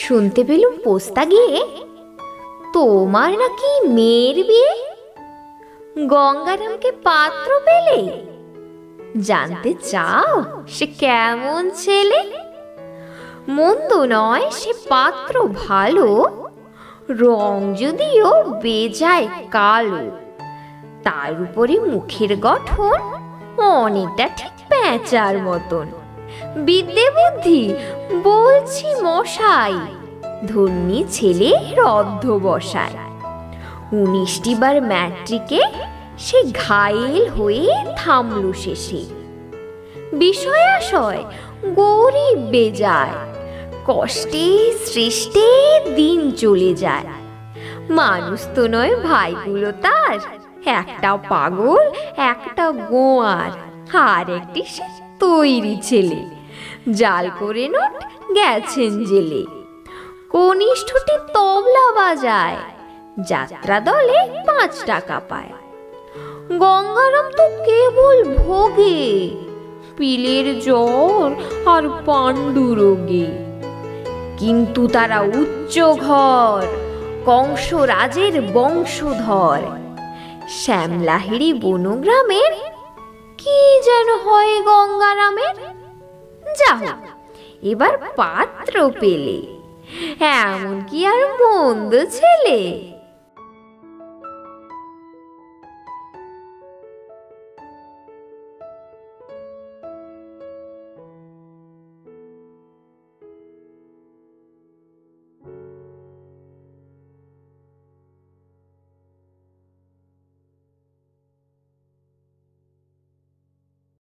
শুনতে পেলুম পোস্তা গিয়ে তোমার নাকি মেয়ের বিয়ে। গঙ্গারামকে পাত্র পেলে? জানতে চাও সে কেমন ছেলে? মন্দ নয় সে পাত্র ভালো, রং যদিও বেজায় কালো। তার উপরে মুখের গঠন অনেকটা ঠিক পেঁচার মতন। বিদ্যে বুদ্ধি বলছি মশাই, ধন্যী ছেলে রদ্ধ বসায়। 19টি বার ম্যাট্রিকে সে ঘায়েল হয়ে থামল শেষে। বিষয় আশয় গরিব বেজায়, কষ্টে সৃষ্টে দিন চলে যায়। মানুষ তো নয় ভাইগুলো তার, একটা পাগল একটা গোয়ার, আর একটি সে তৈরি ছেলে। জাল করে নোট গেছেন জেলে। কনিষ্ঠটি তবলা বাজায়, যাত্রা দলে 5 টাকা পায়। গঙ্গারাম তো কেবল ভোগে, পিলের জ্বর আর পাণ্ডুরোগে। কিন্তু তারা উচ্চ ঘর, কংসরাজের বংশধর। শ্যামলাহিড়ি বনগ্রামের কি যেন হয় গঙ্গারামের। যাও এবার পাত্র পেলে, এমন কি আর মন্দ ছেলে।